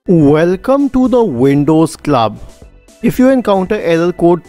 Welcome to the Windows Club. If you encounter error code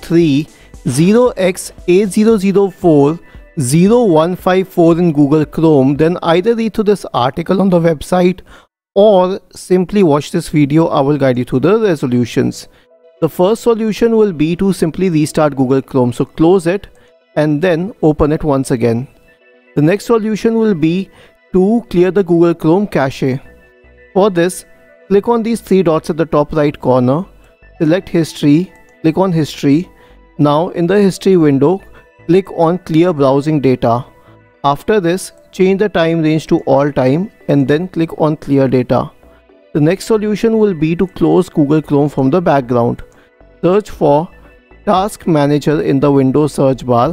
0x80040154 in Google Chrome, then either read through this article on the website or simply watch this video. I will guide you through the resolutions. The first solution will be to simply restart Google Chrome. So close it and then open it once again. The next solution will be to clear the Google Chrome cache. For this, click on these three dots at the top right corner, select History, click on History. Now in the History window, click on Clear Browsing Data. After this, change the time range to all time and then click on Clear Data. The next solution will be to close Google Chrome from the background. Search for Task Manager in the Windows search bar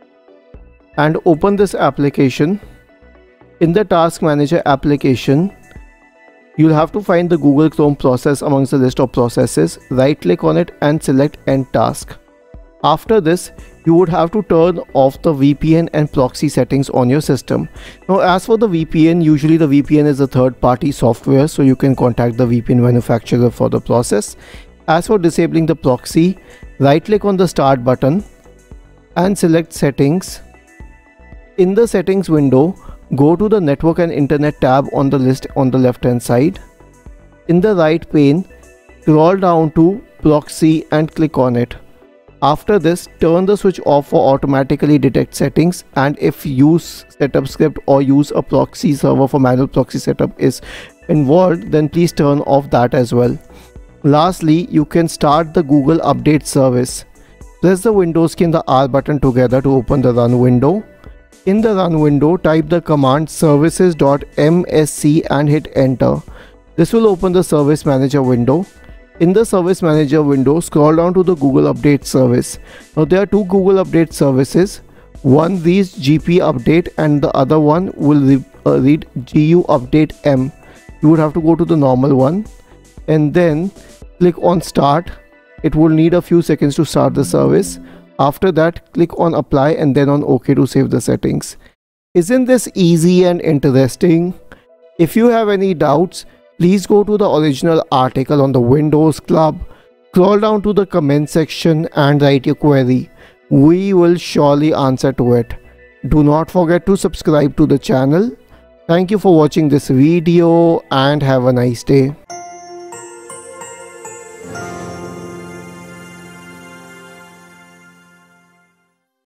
and open this application. In the Task Manager application, you'll have to find the Google Chrome process amongst the list of processes. Right click on it and select End Task. After this, you would have to turn off the VPN and proxy settings on your system. Now as for the VPN, usually the VPN is a third-party software, so you can contact the VPN manufacturer for the process. As for disabling the proxy, right click on the Start button and select Settings. In the Settings window, go to the Network and Internet tab on the list on the left hand side. In the right pane, scroll down to Proxy and click on it. After this, turn the switch off for automatically detect settings, and if use setup script or use a proxy server for manual proxy setup is involved, then please turn off that as well. Lastly, you can start the Google Update service. Press the Windows key and the R button together to open the Run window. In the Run window, type the command services.msc and hit enter. This will open the Service Manager window. In the Service Manager window, scroll down to the Google Update service. Now there are two Google Update services. One reads GP Update and the other one will read GU Update M. You would have to go to the normal one and then click on Start. It will need a few seconds to start the service. After that, click on Apply and then on OK to save the settings. Isn't this easy and interesting? If you have any doubts, please go to the original article on the Windows Club, scroll down to the comment section and write your query. We will surely answer to it. Do not forget to subscribe to the channel. Thank you for watching this video and have a nice day.